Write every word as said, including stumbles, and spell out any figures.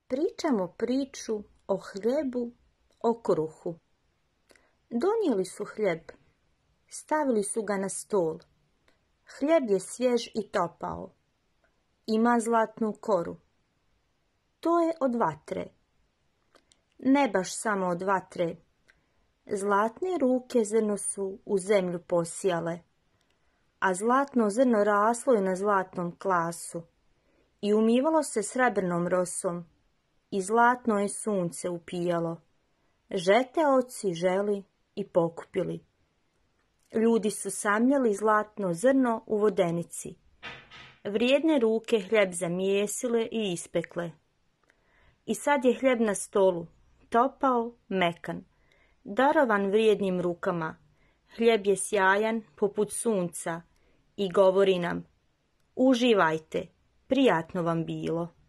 Pričamo priču o hljebu, o kruhu. Donijeli su hljeb, stavili su ga na stol. Hljeb je svjež i topao. Ima zlatnu koru. To je od vatre. Ne baš samo od vatre. Zlatne ruke zrno su u zemlju posijale, a zlatno zrno raslo je na zlatnom klasu i umivalo se srebrnom rosom i zlatno je sunce upijalo. Žeteoci želi i pokupili. Ljudi su samljali zlatno zrno u vodenici. Vrijedne ruke hljeb zamijesile i ispekle. I sad je hljeb na stolu, topao, mekan, darovan vrijednim rukama. Hljeb je sjajan poput sunca i govori nam: uživajte, prijatno vam bilo.